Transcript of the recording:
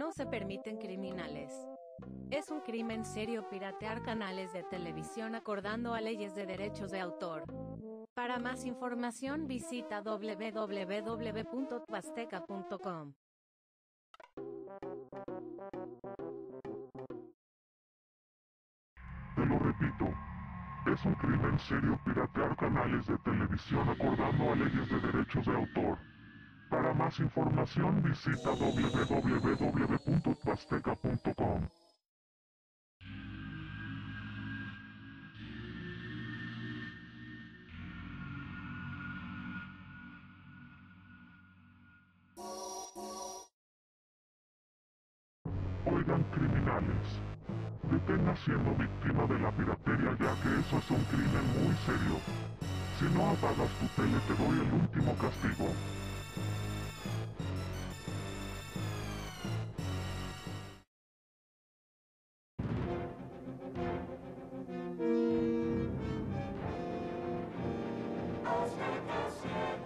No se permiten criminales. Es un crimen serio piratear canales de televisión acordando a leyes de derechos de autor. Para más información visita www.tuazteca.com. Te lo repito, es un crimen serio piratear canales de televisión acordando a leyes de derechos de autor. Para más información visita www.tuazteca.com. Oigan, criminales, detenga siendo víctima de la piratería, ya que eso es un crimen muy serio. Si no apagas tu tele te doy el último castigo. Azteca 7.